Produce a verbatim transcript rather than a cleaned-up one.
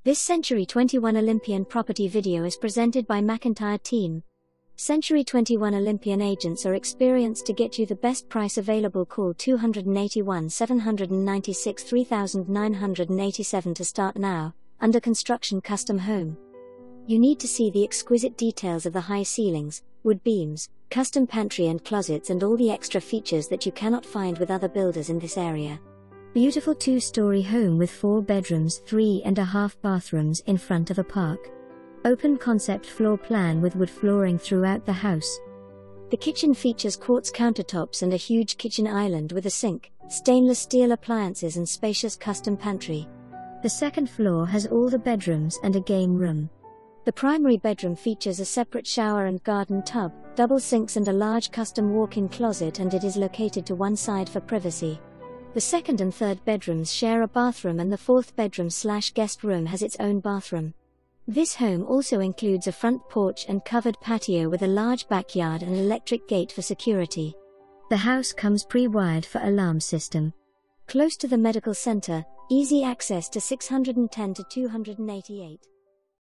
This Century twenty-one Olympian property video is presented by McIntyre Team. Century twenty-one Olympian agents are experienced to get you the best price available. Call two eight one, seven nine six, three nine eight seven to start now. Under construction custom home. You need to see the exquisite details of the high ceilings, wood beams, custom pantry and closets, and all the extra features that you cannot find with other builders in this area. Beautiful two-story home with four bedrooms, three and a half bathrooms in front of a park. Open concept floor plan with wood flooring throughout the house. The kitchen features quartz countertops and a huge kitchen island with a sink, stainless steel appliances and spacious custom pantry. The second floor has all the bedrooms and a game room. The primary bedroom features a separate shower and garden tub, double sinks and a large custom walk-in closet, and it is located to one side for privacy. The second and third bedrooms share a bathroom, and the fourth bedroom slash guest room has its own bathroom. This home also includes a front porch and covered patio with a large backyard and electric gate for security. The house comes pre-wired for alarm system. Close to the medical center, easy access to six ten to two eighty-eight.